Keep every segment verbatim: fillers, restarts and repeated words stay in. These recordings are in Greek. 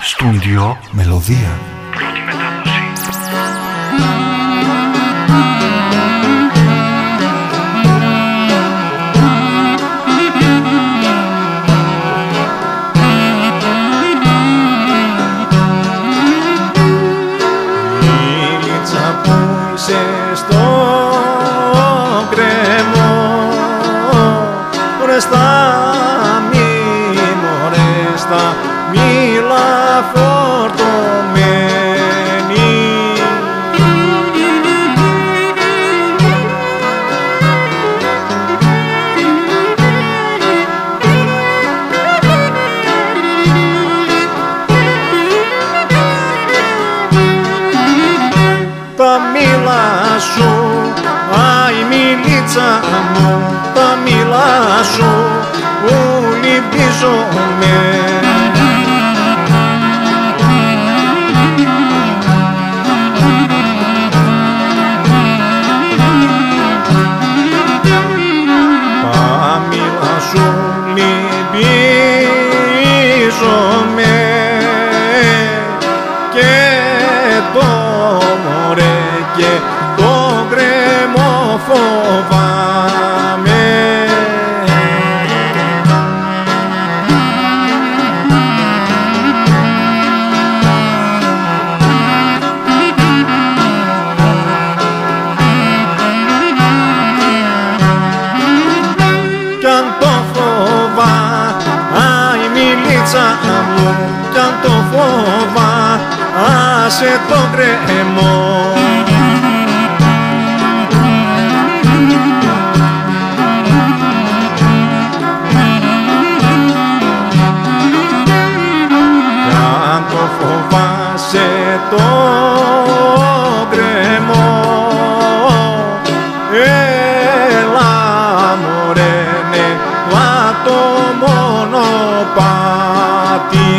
Στούντιο Μελωδία. Πρώτη μετάδοση. Μίλητσα που είσαι στο κρεμό, ρεστά μη μωρέστα μίλα φορτωμένη. Τα μήλα σου, αι μιλίτσα μου, τα μήλα σου που λυπίζομαι. Τα μήλα σου λυπίζομαι και το μωρέ και το γκρεμό φοβάμαι. Κι αν το φοβά, αι μιλίτσα μου, κι αν το φοβά, άσε το γκρεμό. Κι αν το φοβάσαι το γκρεμό, έλα μωρέ ναι, το μονοπάτι.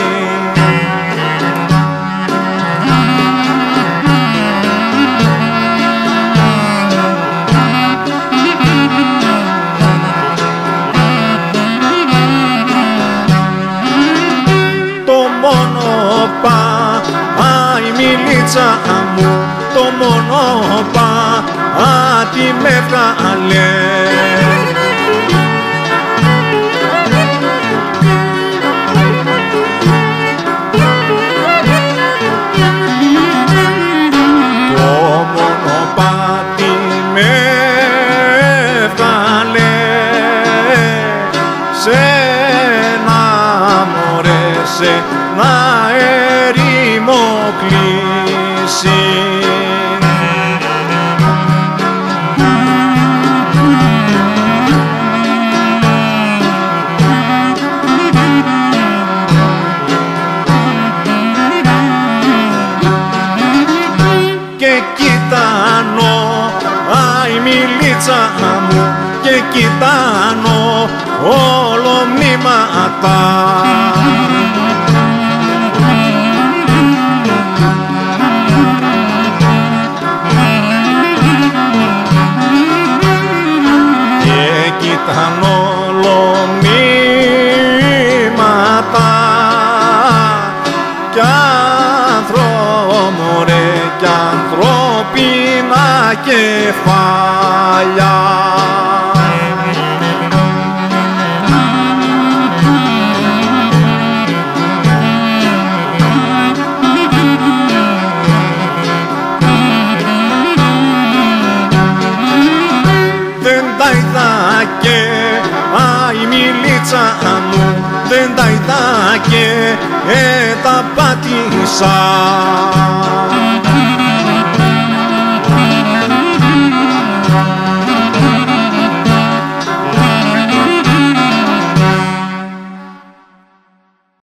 Το μονοπάτι μιλίτσα μου, το μονοπάτι με βγάλε. Να ερήμο κλείσει. Και κοιτάνω, αι μιλίτσα μου, και κοιτάνω όλο μνήματα. Ήταν όλο μνήματα κι άνθρωπο ρε κι ανθρώπινα κεφάλια. Δεν τα είδα και αι μιλίτσα μου, δεν τα είδα και ε, τα πάτησα.